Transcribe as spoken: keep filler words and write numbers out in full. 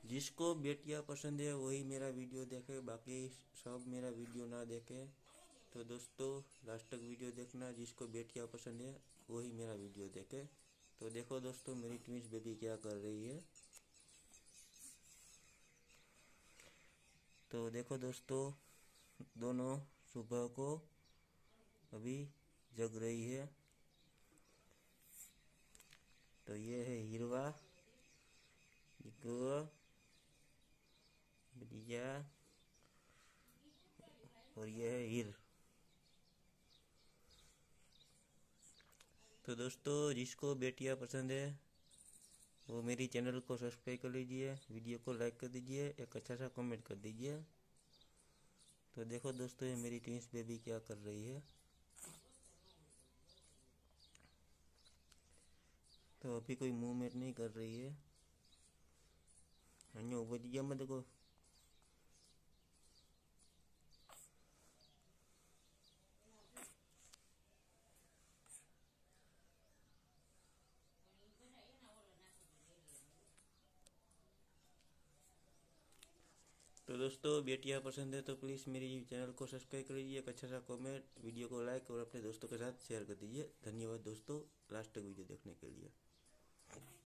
जिसको बेटियां पसंद है वही मेरा वीडियो देखे, बाकी सब मेरा वीडियो ना देखे। तो दोस्तों लास्ट तक वीडियो देखना, जिसको बेटियां पसंद है वही मेरा वीडियो देखे। तो देखो दोस्तों मेरी ट्विंस बेबी क्या कर रही है। तो देखो दोस्तों दोनों सुबह को अभी जग रही है। तो ये है हिरवा, बढ़िया, और ये है हिर। तो दोस्तों जिसको बेटियां पसंद है वो मेरी चैनल को सब्सक्राइब कर लीजिए, वीडियो को लाइक कर दीजिए, एक अच्छा सा कमेंट कर दीजिए। तो देखो दोस्तों ये मेरी ट्विंस बेबी क्या कर रही है। तो अभी कोई मूवमेंट नहीं कर रही है। अन्य बढ़िया मत देखो। तो दोस्तों बेटियां पसंद है तो प्लीज़ मेरी चैनल को सब्सक्राइब कर लीजिए, एक अच्छा सा कमेंट, वीडियो को लाइक और अपने दोस्तों के साथ शेयर कर दीजिए। धन्यवाद दोस्तों लास्ट तक वीडियो देखने के लिए।